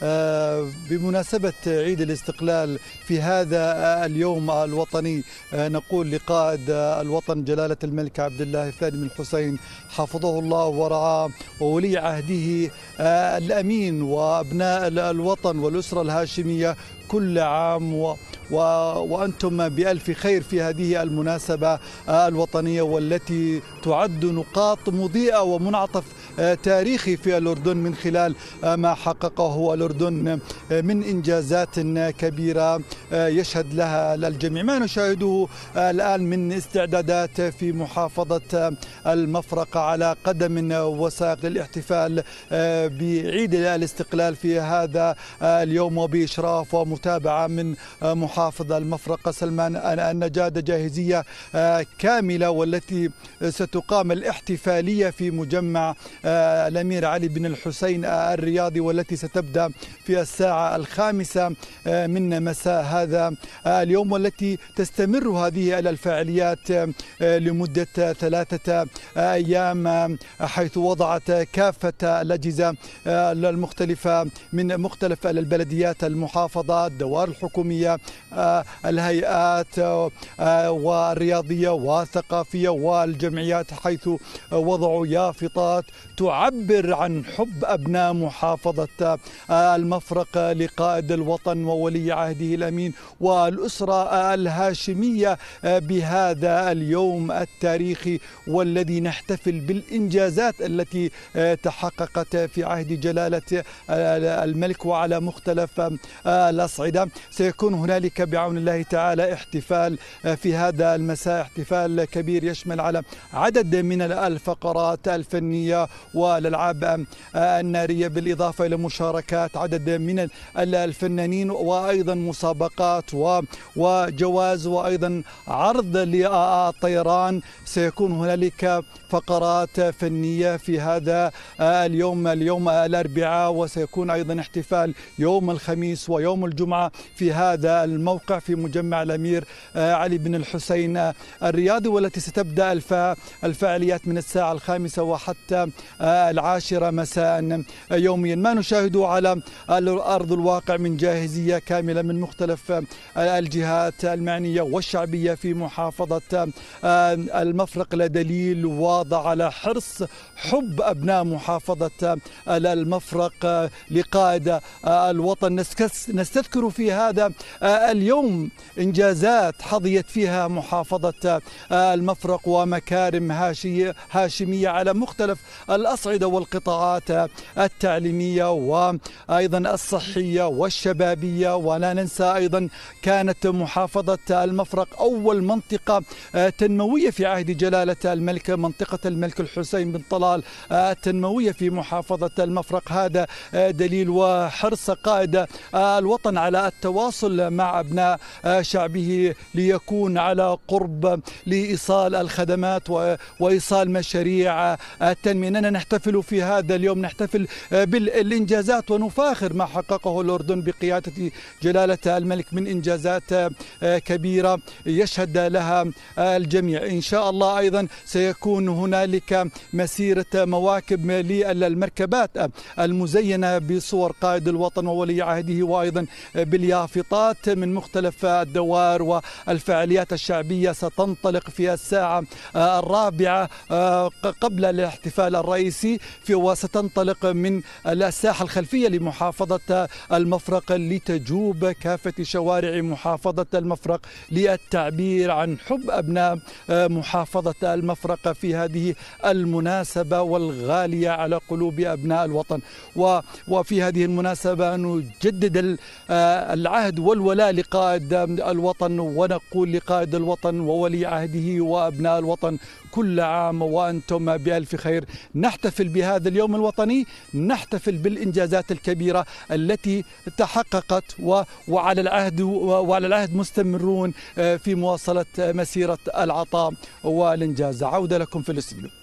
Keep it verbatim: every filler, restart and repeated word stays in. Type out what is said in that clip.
بمناسبة عيد الاستقلال في هذا اليوم الوطني نقول لقائد الوطن جلالة الملك عبد الله الثاني بن الحسين حفظه الله ورعاه وولي عهده الأمين وأبناء الوطن والأسرة الهاشمية كل عام و و وأنتم بألف خير في هذه المناسبة الوطنية والتي تعد نقاط مضيئة ومنعطف تاريخي في الأردن من خلال ما حققه الأردن من إنجازات كبيرة يشهد لها الجميع. ما نشاهده الآن من استعدادات في محافظة المفرق على قدم وساق للاحتفال بعيد الاستقلال في هذا اليوم وبإشراف ومتابعة من محافظ المفرق سلمان النجاد جاهزية كاملة والتي ستقام الاحتفالية في مجمع الأمير علي بن الحسين الرياضي والتي ستبدأ في الساعة الخامسة من مساء هذا اليوم والتي تستمر هذه الفعاليات لمدة ثلاثة أيام حيث وضعت كافة الأجهزة المختلفة من مختلف البلديات المحافظات الدوائر الحكومية الهيئات والرياضية والثقافية والجمعيات حيث وضعوا يافطات تعبر عن حب أبناء محافظة المفرق لقائد الوطن وولي عهده الأمين والأسرة الهاشمية بهذا اليوم التاريخي والذي نحتفل بالإنجازات التي تحققت في عهد جلالة الملك وعلى مختلف الأصعدة. سيكون هنالك بعون الله تعالى احتفال في هذا المساء، احتفال كبير يشمل على عدد من الفقرات الفنية والألعاب النارية بالإضافة إلى مشاركات عدد من الفنانين وأيضا مسابقات وجواز وأيضا عرض للطيران. سيكون هنالك فقرات فنية في هذا اليوم اليوم الأربعاء وسيكون أيضا احتفال يوم الخميس ويوم الجمعة في هذا الموقع في مجمع الأمير علي بن الحسين الرياضي والتي ستبدأ الفعاليات من الساعة الخامسة وحتى العاشرة مساء يوميا. ما نشاهده على أرض الواقع من جاهزية كاملة من مختلف الجهات المعنية والشعبية في محافظة المفرق لدليل واضح على حرص حب أبناء محافظة المفرق لقائد الوطن. نستذكر في هذا اليوم إنجازات حظيت فيها محافظة المفرق ومكارم هاشمية على مختلف الأصعدة والقطاعات التعليمية وأيضا الصحية والشبابية. ولا ننسى أيضا كانت محافظة المفرق أول منطقة تنموية في عهد جلالة الملك، منطقة الملك الحسين بن طلال التنموية في محافظة المفرق. هذا دليل وحرص قائد الوطن على التواصل مع أبناء شعبه ليكون على قرب لإيصال الخدمات وإيصال مشاريع التنمية. إننا نحتفل في هذا اليوم نحتفل بالإنجازات ونفاخر ما حققه الأردن بقيادة جلالة الملك من إنجازات كبيرة يشهد لها الجميع. إن شاء الله أيضا سيكون هنالك مسيرة مواكب للمركبات المزينة بصور قائد الوطن وولي عهده وأيضا باليافطات من مختلف الدوائر والفعاليات الشعبية ستنطلق في الساعة الرابعة قبل الاحتفال الرئيسي في وستنطلق من الساحة الخلفية لمحافظة المفرق لتجوب كافة شوارع محافظة المفرق للتعبير عن حب أبناء محافظة المفرق في هذه المناسبة والغالية على قلوب أبناء الوطن. وفي هذه المناسبة نجدد العهد والولاء لقائد الوطن ونقول لقائد الوطن وولي عهده وأبناء الوطن كل عام وأنتم بألف خير. نحتفل بهذا اليوم الوطني، نحتفل بالإنجازات الكبيرة التي تحققت وعلى العهد وعلى العهد مستمرون في مواصلة مسيرة العطاء والإنجاز. عودة لكم في الاستوديو.